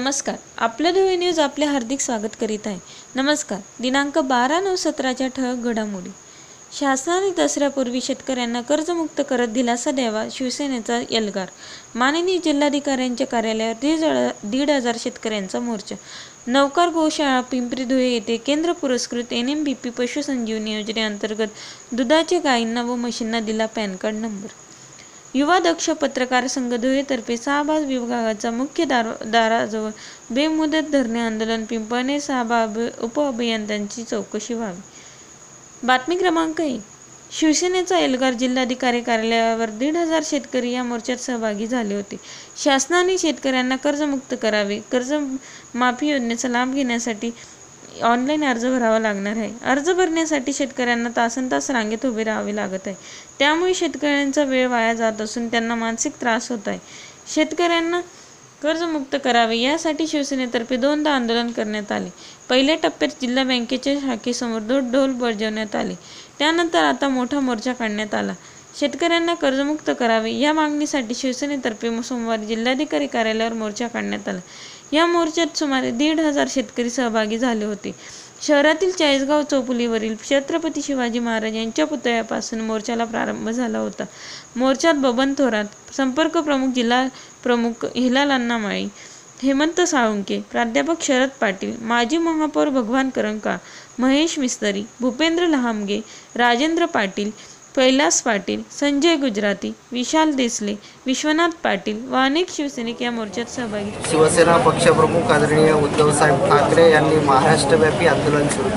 नमस्कार, आपल्या धुळे न्यूज आपले हार्दिक स्वागत करीत आहे। नमस्कार, दिनांक 12/9/17 ठळक घडामोडी। शासनाने दसऱ्यापूर्वी शेतकऱ्यांना कर्जमुक्त करत दिलासा द्यावा, शिवसेनेचा एल्गार। माननीय जिल्हाधिकाऱ्यांच्या कार्यालयावर 1,500 शेतकऱ्यांचा मोर्चा। नवकार गोशाळा पिंपरी धुळे येथे केंद्र पुरस्कृत NMBP पशुसंजीवनी योजनेअंतर्गत दुधाच्या गायींना व म्हशींना दिला पॅन कार्ड नंबर। युवा दक्ष पत्रकार संघ धुळेतर्फे शाहबाग विभागाचा मुख्य दाराजवळ बेमुदत धरणे आंदोलन। पिंपळणे शाहबाग उपअभियंत्यांची चौकशी व्हावी। बातमी क्रमांक 1, शिवसेनेचा एल्गार। जिल्हाधिकारी कार्यालयावर 1,500 शेतकरी या मोर्चात सहभागी झाले होते। शासनाने शेतकऱ्यांना कर्जमुक्त करावे। कर्जमाफी योजनेचा लाभ घेण्यासाठी ऑनलाईन अर्ज भरावा लागणार आहे। अर्ज भरण्यासाठी शेतकऱ्यांना तासनतास रांगेत उभे राहावे लागत आहे। त्यामुळे शेतकऱ्यांचा वेळ वाया जात असून त्यांना मानसिक त्रास होत आहे। शेतकऱ्यांना कर्जमुक्त करावे यासाठी शिवसेनेतर्फे 2दा आंदोलन करण्यात आले। पहिल्या टप्प्यात जिल्हा बँकेच्या शाखेसमोर ढोल बजावण्यात आले। त्यानंतर आता मोठा मोर्चा काढण्यात आला। शेतकऱ्यांना कर्जमुक्त करावे या मागणीसाठी शिवसेनेतर्फे सोमवारी जिल्हाधिकारी कार्यालयावर मोर्चा काढण्यात आला। या मोर्चात सुमारे 1,500 शेतकरी सहभागी झाले होते। शहरातील चाळीसगाव चौफुलीवरील छत्रपती शिवाजी महाराज यांच्या पुतळ्यापासून मोर्चाला प्रारंभ झाला होता। मोर्चात बबन थोरात, संपर्क प्रमुख जिल्हा प्रमुख हिलाल अण्णा माळी, हेमंत साळुंके, प्राध्यापक शरद पाटील, माजी महापौर भगवान करंका, महेश मिस्त्री, भूपेंद्र लहामगे, राजेंद्र पाटील, कैलास पाटील, संजय गुजराती, विशाल देसले, विश्वनाथ पाटील व अनेक शिवसैनिक या मोर्चात सहभागी। शिवसेना पक्षप्रमुख आदरणीय उद्धवसाहेब ठाकरे यांनी महाराष्ट्रव्यापी आंदोलन सुरू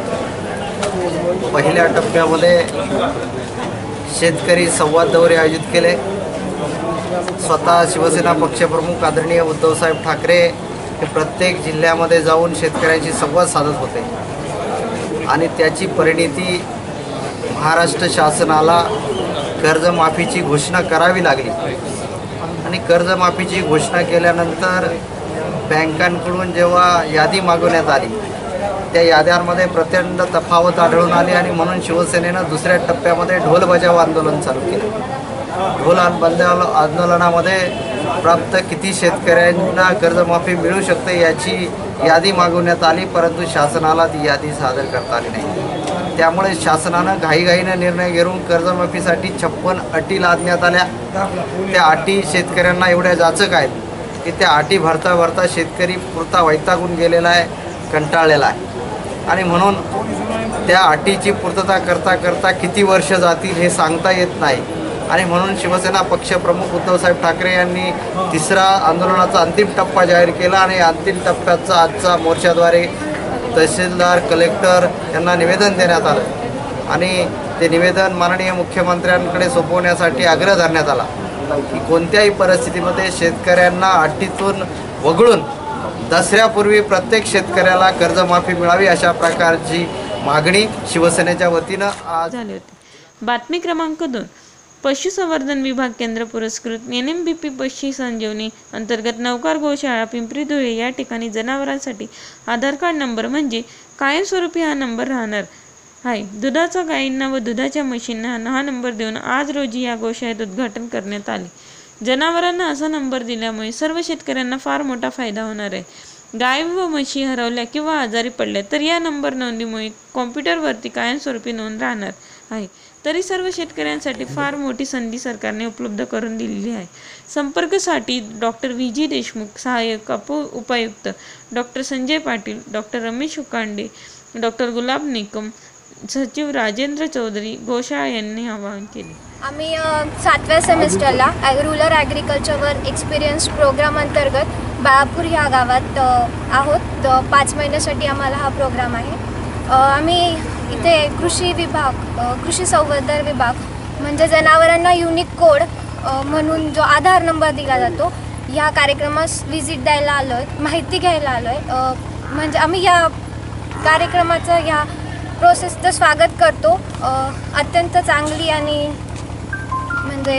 केलं। पहिल्या टप्प्यामध्ये शेतकरी संवाद दौरे आयोजित केले। स्वतः शिवसेना पक्षप्रमुख आदरणीय उद्धवसाहेब ठाकरे हे प्रत्येक जिल्ह्यामध्ये जाऊन शेतकऱ्यांशी संवाद साधत होते आणि त्याची परिणिती महाराष्ट्र शासनाला कर्जमाफीची घोषणा करावी लागली आणि कर्जमाफीची घोषणा केल्यानंतर बँकांकडून जेव्हा यादी मागवण्यात आली त्या याद्यांमध्ये प्रचंड तफावत आढळून आली आणि म्हणून शिवसेनेनं दुसऱ्या टप्प्यामध्ये ढोल बजाव आंदोलन चालू केलं। ढोल बजाव आंदोलनामध्ये प्राप्त किती शेतकऱ्यांना कर्जमाफी मिळू शकते याची यादी मागवण्यात आली, परंतु शासनाला ती यादी सादर करता आली नाही। त्यामुळे शासनानं घाईघाईनं निर्णय घेऊन कर्जमाफीसाठी 56 अटी लादण्यात आल्या। त्या अटी शेतकऱ्यांना एवढ्या जाचक आहेत की त्या अटी भरता भरता शेतकरी पुरता वैतागून गेलेला आहे, कंटाळलेला आहे आणि म्हणून त्या अटीची पूर्तता करता करता किती वर्ष जातील हे सांगता येत नाही आणि म्हणून शिवसेना पक्षप्रमुख उद्धवसाहेब ठाकरे यांनी तिसरा आंदोलनाचा अंतिम टप्पा जाहीर केला आणि अंतिम टप्प्याचा आजचा मोर्चाद्वारे तहसीलदार, कलेक्टर यांना निवेदन देण्यात आलं आणि ते निवेदन माननीय मुख्यमंत्र्यांकडे सोपवण्यासाठी आग्रह धरण्यात आला की कोणत्याही परिस्थितीमध्ये शेतकऱ्यांना अटीतून वगळून दसऱ्यापूर्वी प्रत्येक शेतकऱ्याला कर्जमाफी मिळावी अशा प्रकारची मागणी शिवसेनेच्या वतीनं आज झाली होती। बातमी क्रमांक 2, पशुसंवर्धन विभाग केंद्र पुरस्कृत NMBP पशुसंजीवनी अंतर्गत नवकार गोशाळा पिंपरी धुळे या ठिकाणी जनावरांसाठी आधार कार्ड नंबर म्हणजे कायमस्वरूपी हा नंबर राहणार आहे। दुधाच्या गायींना व दुधाच्या म्हशींना हा नंबर देऊन आज रोजी या गोशाळेत उद्घाटन करण्यात आले। जनावरांना असा नंबर दिल्यामुळे सर्व शेतकऱ्यांना फार मोठा फायदा होणार आहे। गाय व म्हशी हरवल्या किंवा आजारी पडल्या तर या नंबर नोंदीमुळे कॉम्प्युटरवरती कायमस्वरूपी नोंद राहणार आहे। तरी सर्व शेतकऱ्यांसाठी फार मोठी संधी सरकारने उपलब्ध करून दिलेली आहे। संपर्कासाठी डॉक्टर VG देशमुख, सहाय्यक उपायुक्त doctor Sanjay Patil, doctor Ramesh Ukande, doctor Gulab Nikam, सचिव राजेंद्र चौधरी गोशाळा यांनी आवाहन केले। आम्ही 7व्या सेमिस्टरला रूरल ॲग्रिकल्चरवर एक्सपिरियन्स प्रोग्राम अंतर्गत बाळापूर ह्या गावात आहोत। 5 महिन्यासाठी आम्हाला हा प्रोग्राम आहे। आम्ही इथे कृषी संवर्धन विभाग म्हणजे जनावरांना युनिक कोड म्हणून जो आधार नंबर दिला जातो ह्या कार्यक्रमास व्हिजिट द्यायला आलो आहे, माहिती घ्यायला आलो आहे। म्हणजे आम्ही या कार्यक्रमाचं ह्या प्रोसेसचं स्वागत करतो। अत्यंत चांगली आणि म्हणजे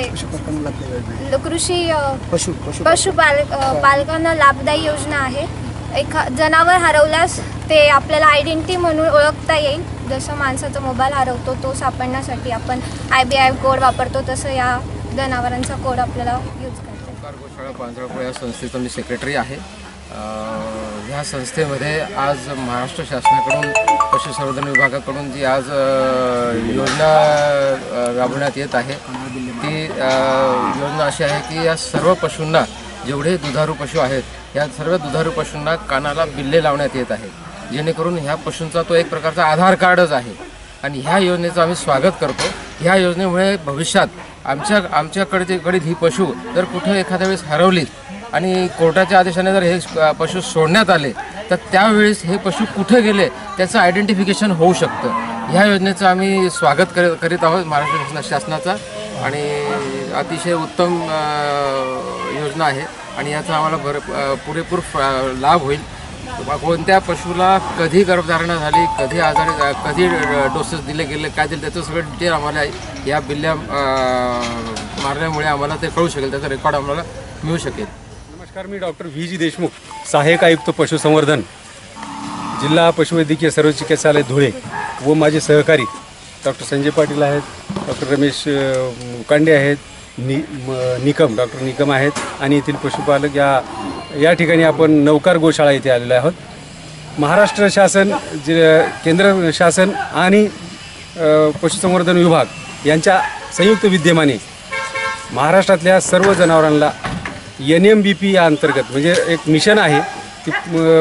पालकांना लाभदायी योजना आहे। जनावर हरवल्यास ते आपल्याला आयडेंटिटी म्हणून ओळखता येईल। जसं माणसाचा मोबाईल हरवतो तो सापडण्यासाठी आपण IBI कोड वापरतो तसं या जनावरांचा कोड आपल्याला यूज करतो। गोशाळा पांढरपूर या संस्थेचा मी सेक्रेटरी आहे। ह्या संस्थेमध्ये आज महाराष्ट्र शासनाकडून पशुसंवर्धन विभागाकडून जी आज योजना राबवण्यात येत आहे ती योजना अशी आहे की या सर्व पशूंना, जेवढे दुधारू पशु आहेत या सर्व दुधारू पशूंना कानाला बिल्ले लावण्यात येत आहे, जेणेकरून ह्या पशूंचा तो एक प्रकारचा आधार कार्डच आहे आणि ह्या योजनेचं आम्ही स्वागत करतो. ह्या योजनेमुळे भविष्यात आमच्याकडे ही पशु जर कुठे एखाद्या वेळेस हरवलीत आणि कोर्टाच्या आदेशाने जर हे पशु सोडण्यात आले तर त्यावेळेस हे पशु कुठे गेले त्याचं आयडेंटिफिकेशन होऊ शकतं. ह्या योजनेचं आम्ही स्वागत करीत आहोत महाराष्ट्र शासनाचा आणि अतिशय उत्तम योजना आहे आणि याचा आम्हाला पुरेपूर लाभ होईल. कोणत्या पशुला कधी गर्भधारणा झाली, कधी आजारी, कधी डोसेस दिले गेले, काय दिले, त्याचं सगळं डिटेल आम्हाला या बिल्ल्या मारल्यामुळे आम्हाला ते कळू शकेल, त्याचा रेकॉर्ड आम्हाला मिळू शकेल. नमस्कार, मी डॉक्टर व्ही.जी. देशमुख, सहाय्यक आयुक्त पशुसंवर्धन, जिल्हा पशुवैद्यकीय सर्व चिकित्सालय धुळे व माझे सहकारी डॉक्टर संजय पाटील आहेत, डॉक्टर रमेश मुकांडे आहेत, निकम डॉक्टर निकम आहेत आणि येथील पशुपालक या ठिकाणी आपण नवकार गोशाळा येथे आलेलो आहोत. महाराष्ट्र शासन, केंद्र शासन आणि पशुसंवर्धन विभाग यांच्या संयुक्त विद्यमाने महाराष्ट्रातल्या सर्व जनावरांना NMBP या अंतर्गत म्हणजे एक मिशन आहे की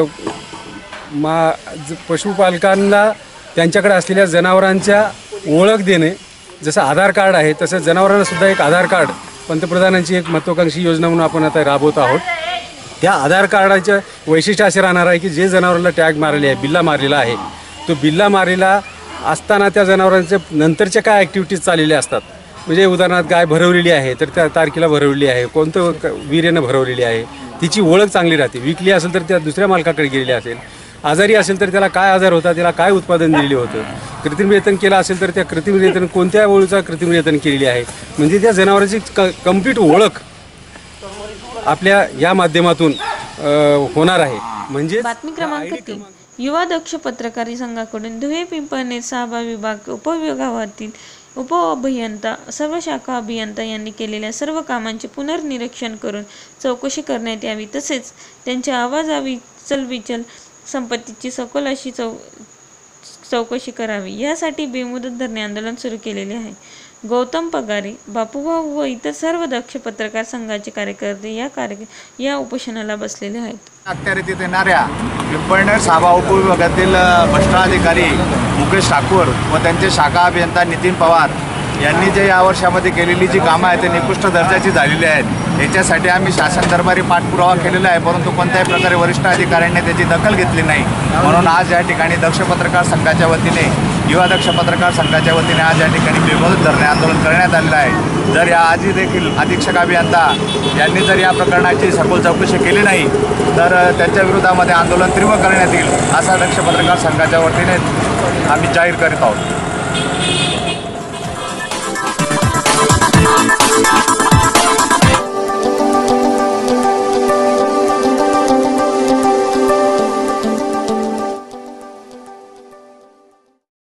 पशुपालकांना त्यांच्याकडे असलेल्या जनावरांच्या ओळख देणे, जसं आधार कार्ड आहे तसं जनावरांना सुद्धा एक आधार कार्ड पंतप्रधानांची एक महत्त्वाकांक्षी योजना म्हणून आपण आता राबवत आहोत. त्या आधार कार्डाचं वैशिष्ट्य असे राहणार आहे की जे जनावरांना टॅग मारले आहे, बिल्ला मारलेला आहे, तो बिल्ला मारलेला असताना त्या जनावरांच्या नंतरच्या काय ॲक्टिव्हिटीज चाललेल्या असतात, म्हणजे उदाहरणार्थ गाय भरवलेली आहे तर त्या तारखेला भरवलेली आहे, कोणतं वीर्यानं भरवलेली आहे, तिची ओळख चांगली राहते. विकली असेल तर त्या दुसऱ्या मालकाकडे गेलेली असेल, आजारी असेल तर त्याला काय आजार होता, त्याला काय उत्पादन दिलेले होतं, कृत्रिम रेतन केलं असेल तर त्या कृत्रिम रेतन कोणत्या ओळीचा कृत्रिम रेतन केलेली आहे, म्हणजे त्या जनावरांची कंप्लीट ओळख आपल्या या माध्यमातून होणार आहे. म्हणजे बातमी क्रमांक 3 युवा दक्ष पत्रकारी संघाकडून धुळे पिंपळनेर 6 विभाग उपविभागातील उपअभियंता, सर्व शाखा अभियंता यांनी केलेल्या सर्व कामांचे पुनर्निरीक्षण करून चौकशी करण्यात यावी, तसेच त्यांच्या आवाजावी चलबिचल संपत्तीची सखोल अशी चौकशी करावी. यासाठी बेमुदत धरणे आंदोलन सुरू केलेले आहे. गौतम पगारे, बापूभाऊ व इतर सर्व दक्ष पत्रकार संघाचे कार्यकर्ते या उपोषणाला बसलेले आहेत. अखत्यारीत येणाऱ्या पिंपळनेर 6 उपविभागातील भ्रष्टाधिकारी मुकेश ठाकूर व त्यांचे शाखा अभियंता नितीन पवार यांनी जे या वर्षामध्ये केलेली जी कामं आहेत ते निकृष्ट दर्जाची झालेली आहेत. याच्यासाठी आम्ही शासन दरबारी पाठपुरावा केलेला आहे, परंतु कोणत्याही प्रकारे वरिष्ठ अधिकाऱ्यांनी त्याची दखल घेतली नाही. म्हणून आज या ठिकाणी दक्ष पत्रकार संघाच्या वतीने, युवा दक्ष पत्रकार संघाच्या वतीने आज या ठिकाणी बेमुदत धरणे आंदोलन करण्यात आलेलं आहे. जर या आधी देखील अधीक्षक अभियंता यांनी जर या प्रकरणाची सखोल चौकशी केली नाही तर त्यांच्या विरोधामध्ये आंदोलन तीव्र करण्यात येईल, असा दक्ष पत्रकार संघाच्या वतीने आम्ही जाहीर करीत आहोत.